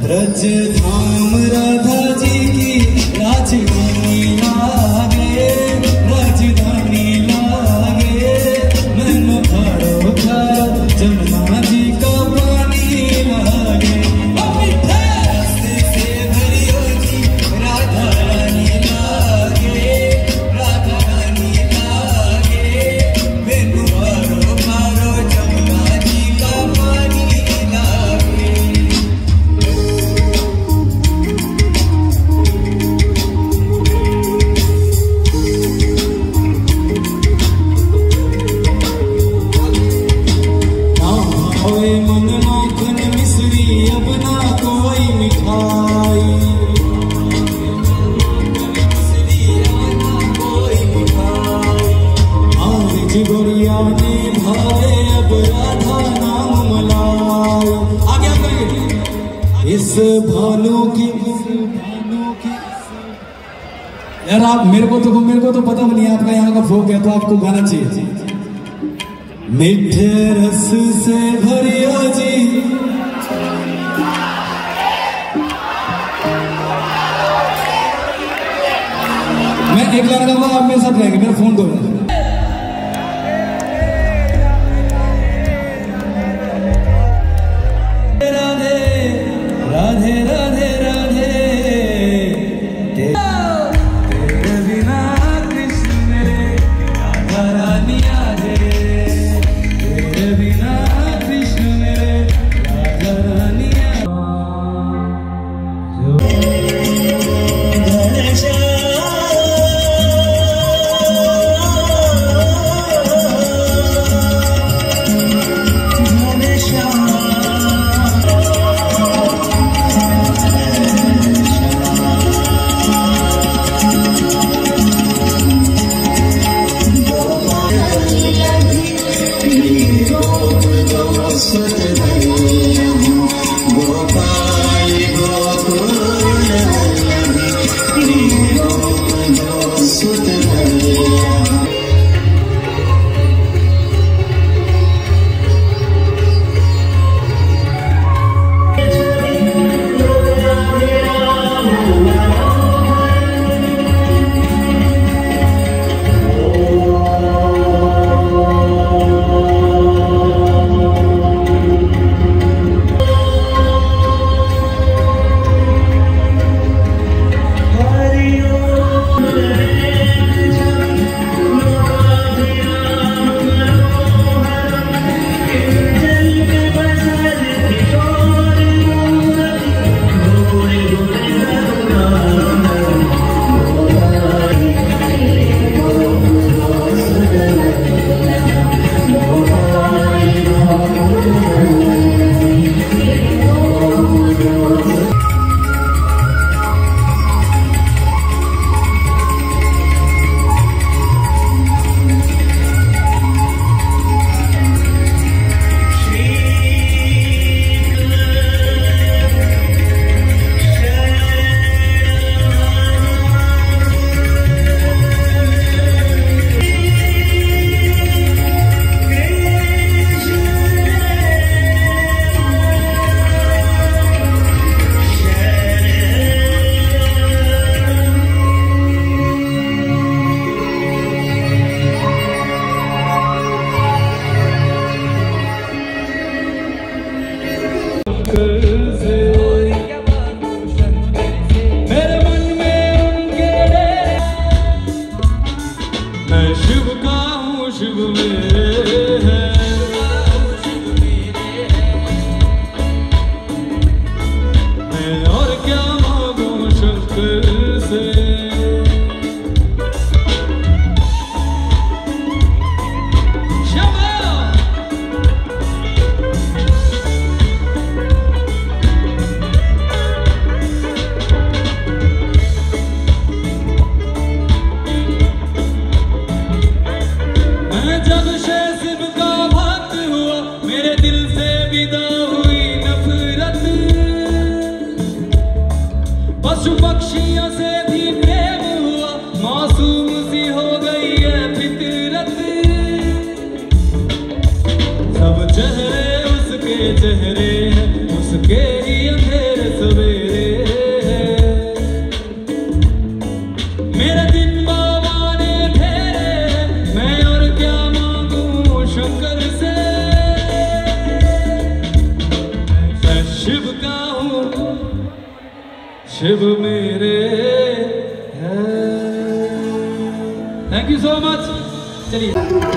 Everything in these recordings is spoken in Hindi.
ब्रज धाम राधा जी की राजधानी लागे, राजधानी लागे। मैंने खारो खारो जमुना जी का पानी लागे। रास्ते से भरियो जी राधा रानी लागे, राधा रानी लागे। मैंने खारो खारो जमुना जी का पानी लागे। मन माखन मिश्री अब ना कोई मिठाई, आज गोरिया ने भावे अब राधा नाम मलाई। आगे आप करिए। इस भानु की यार आप मेरे को तो पता भी नहीं है आपका यहाँ का फोक है, तो आपको गाना चाहिए। मीठे रस से भरियो जी मैं एक गाना गाऊंगा, आप मेरे साथ रहेंगे, मेरा फोन दो। राधे राधे राधे राधे तेरे बिना कृष्ण मेरे राधा रानी आधे, तेरे बिना कृष्ण मेरे राधा रानी सवेरे है। मेरे दिन बाबा ने फेरे, मैं और क्या मांगू शंकर से। मैं शिव का हूँ, शिव मेरे है। Thank you so much. चलिए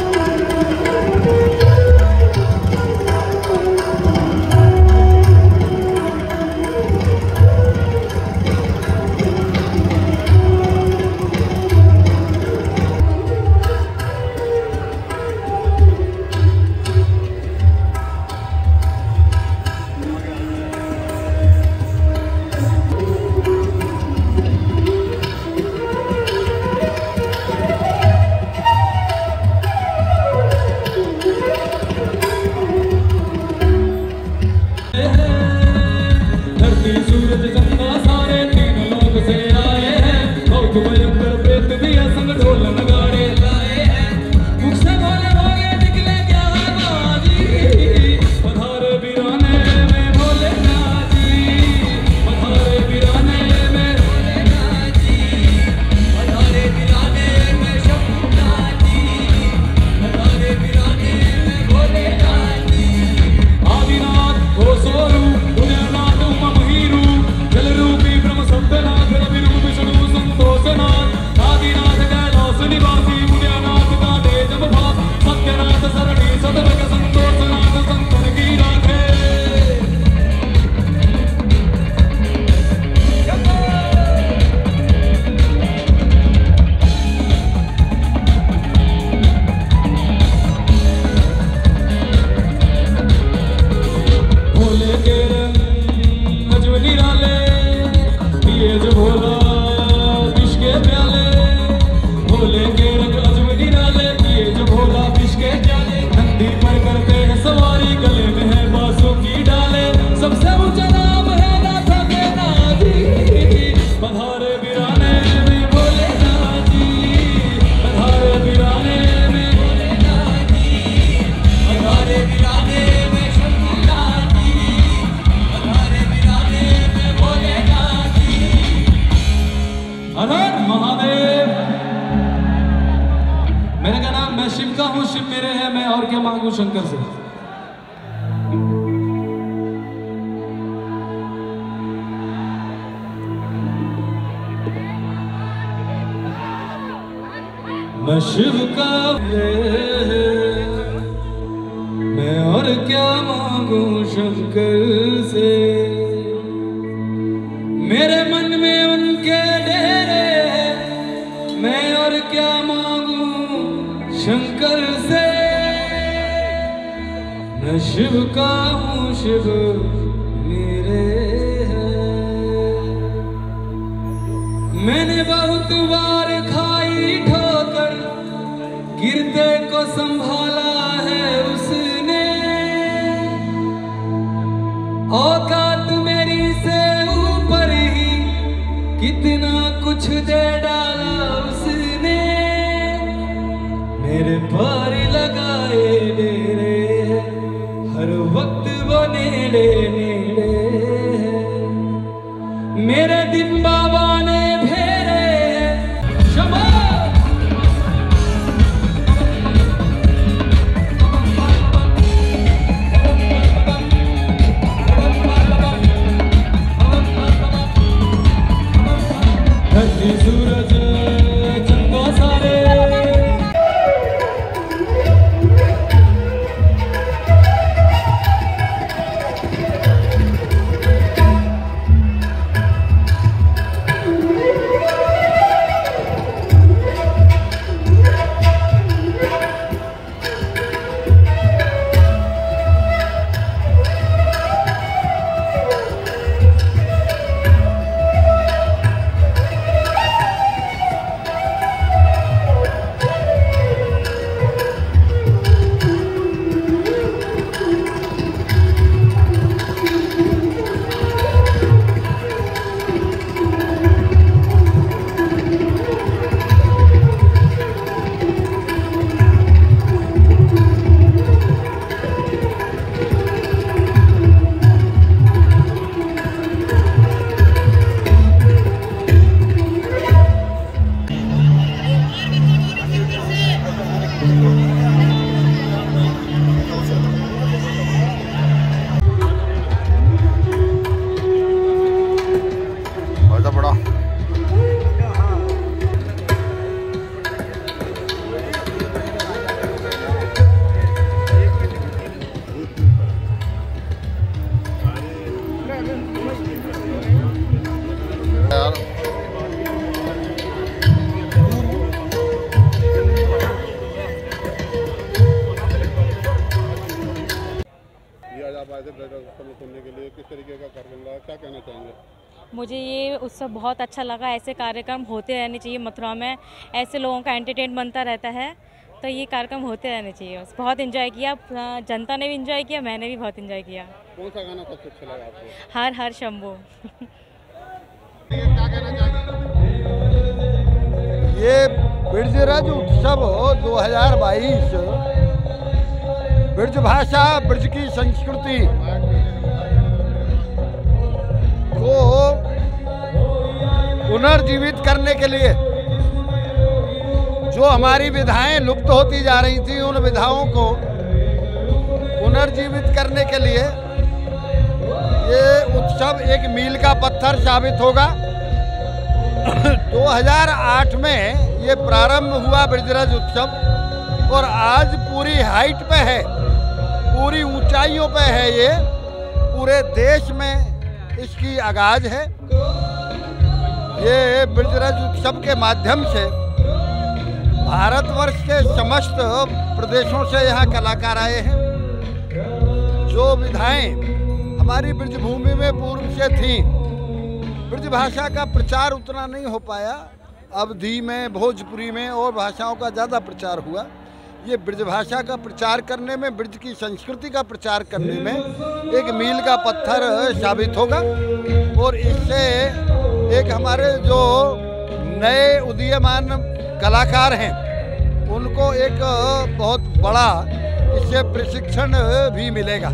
सूरज चंदा सारे तीन लोग से आए हैं। बहुत भयंकर प्रेत भी संग ढोल नगाड़े लाए हैं। मुख से भोले भोले निकले क्या बाजी, पधारे बिराने में भोले नाजी। पधारे बिराने में भोले नाजी, पधारे बिराने में शंभू नाजी। पधारे बिराने में भोले नाजी। आदिनाथ हो सोरू उदयनाथ ममहीरू, जलरूपी ब्रह्म सत्यनाथ रविरूप विष्णु संतोषनाथ। आदिनाथ कैलास निवासी उदयनाथ का तेज भास। सत्यनाथ सरणी सदरग संतोषनाथ संतन की राखे। भोले के रंग अजवली डाले, पिए जो भोला विष के प्याले। भोले के रंग अजवली डाले, पिए जो भोला विष के प्याले। नंदी पर करते हैं सवारी, गले में है बांसुरी की डाले। सबसे ऊंचा नाम है नाथ के नाजी। पधारे बिराने में भोले नाजी। पधारे बिराने में भोले नाजी। पधारे बिराने में शंभू नाजी। पधारे बिराने में भोले नाजी। हर हर महादेव। मेरे का नाम, मैं शिव का हूँ, शिव मेरे है। मैं और क्या मांगू शंकर से। मैं शिव का मैं और क्या मांगू शंकर से। मेरे मन में उनके डेरे, मैं और क्या मांगू शंकर से। मैं शिव का हूँ, शिव मेरे है। मैंने बहुत बार खाई ठोकर, गिरते को संभाला है उसने। औकात मेरी से ऊपर ही कितना कुछ दे डाला उसने। मेरे पार लगाए डेरे, हर वक्त वो नेड़े नेड़े है। मेरे दिन बाबा ने फेरे शबा। धरती सूरज चंदा सारे। आप आए थे ब्रज उत्सव में सुनने के लिए, किस तरीके का कार्यक्रम रहा, क्या कहना चाहेंगे? मुझे ये उत्सव बहुत अच्छा लगा। ऐसे कार्यक्रम होते रहने चाहिए मथुरा में, ऐसे लोगों का एंटरटेन बनता रहता है, तो ये कार्यक्रम होते रहने चाहिए। बहुत एंजॉय किया, जनता ने भी एंजॉय किया, मैंने भी बहुत एंजॉय किया। कौन सा गाना सबसे अच्छा लगा आपको? हर हर शंभू। क्या कहना चाहेंगे? ये ब्रजराज उत्सव 2022 ब्रज भाषा, ब्रज की संस्कृति को पुनर्जीवित करने के लिए जो हमारी विधाएं लुप्त होती जा रही थी, उन विधाओं को पुनर्जीवित करने के लिए ये उत्सव एक मील का पत्थर साबित होगा। 2008 में ये प्रारंभ हुआ ब्रजराज उत्सव और आज पूरी हाइट पे है, पूरी ऊंचाइयों पे है। ये पूरे देश में इसकी आगाज है। ये ब्रजराज उत्सव के माध्यम से भारतवर्ष के समस्त प्रदेशों से यहाँ कलाकार आए हैं। जो विधाएं हमारी ब्रजभूमि में पूर्व से थीं, ब्रज भाषा का प्रचार उतना नहीं हो पाया। अवधी में, भोजपुरी में और भाषाओं का ज़्यादा प्रचार हुआ। ये ब्रज भाषा का प्रचार करने में, ब्रज की संस्कृति का प्रचार करने में एक मील का पत्थर साबित होगा और इससे एक हमारे जो नए उदीयमान कलाकार हैं उनको एक बहुत बड़ा इससे प्रशिक्षण भी मिलेगा।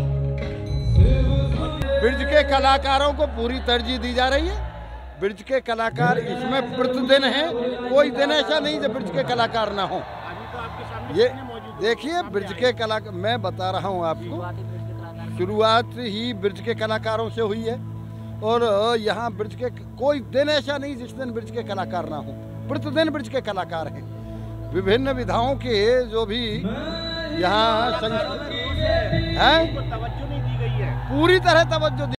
ब्रज के कलाकारों को पूरी तरजीह दी जा रही है। ब्रज के कलाकार इसमें प्रतिदिन हैं, कोई दिन ऐसा नहीं जब ब्रज के कलाकार ना हो। ये देखिए ब्रज के कलाकार, मैं बता रहा हूँ आपको, शुरुआत ही ब्रज के कलाकारों से हुई है और यहाँ ब्रज के कोई दिन ऐसा नहीं जिस दिन ब्रज के कलाकार ना हो। प्रतिदिन ब्रज के कलाकार हैं। विभिन्न विधाओं के जो भी यहाँ है पूरी तरह तवज्जो